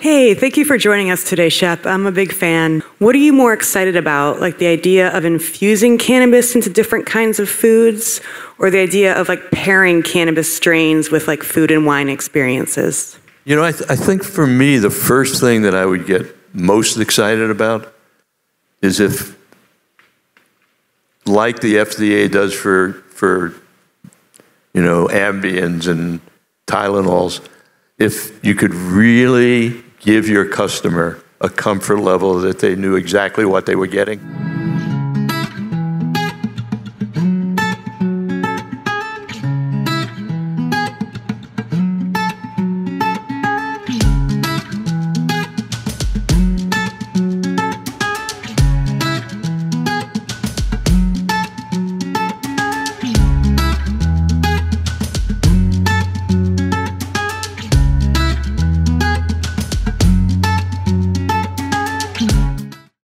Hey, thank you for joining us today, Shep. I'm a big fan. What are you more excited about? Like the idea of infusing cannabis into different kinds of foods, or the idea of like pairing cannabis strains with like food and wine experiences? You know, I think for me, the first thing that I would get most excited about is if, like the FDA does for Ambiens and Tylenols, if you could really give your customer a comfort level that they knew exactly what they were getting.